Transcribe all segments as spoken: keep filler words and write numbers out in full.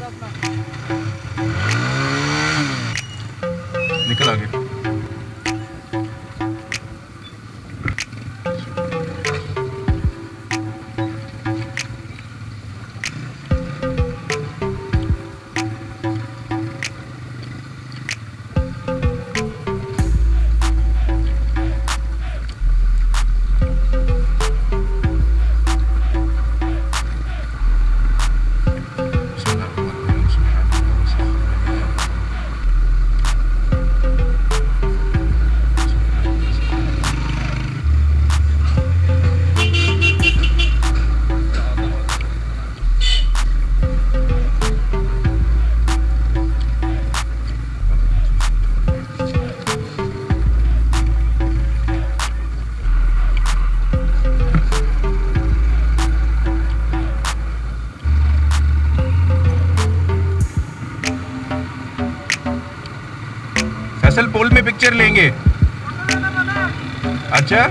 निकल आगे। फैसल पोल में पिक्चर लेंगे। अच्छा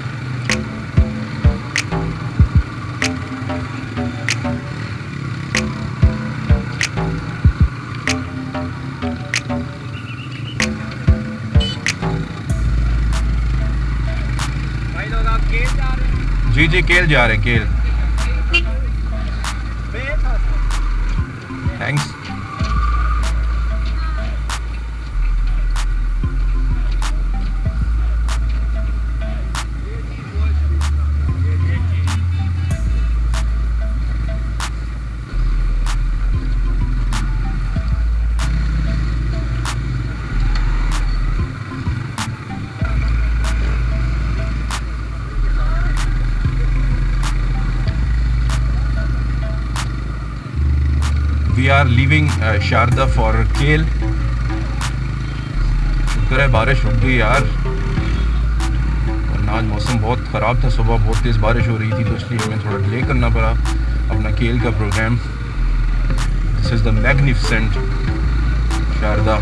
भाई लोग आप केल जा रहे हैं? जी जी केल जा रहे हैं, केल। Thanks. We are leaving uh, Shardah for Kale। शुक्र है बारिश रुक गई यार, वरना आज मौसम बहुत ख़राब था। सुबह बहुत तेज़ बारिश हो रही थी, तो इसलिए हमें थोड़ा डिले करना पड़ा अपना केल का programme. This is the magnificent Sharda.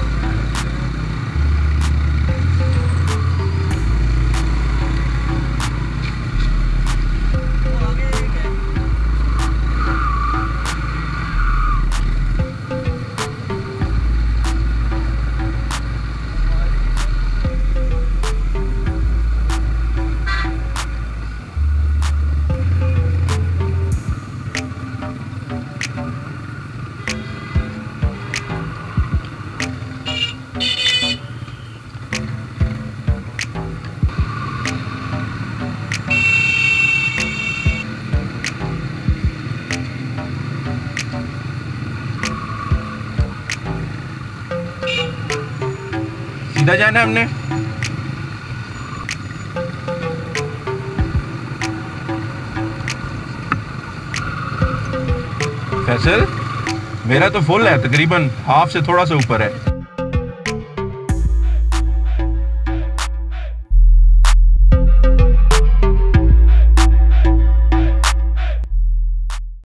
सीधा जाना है हमने। फैसल मेरा तो फुल है, तकरीबन हाफ से थोड़ा सा ऊपर है।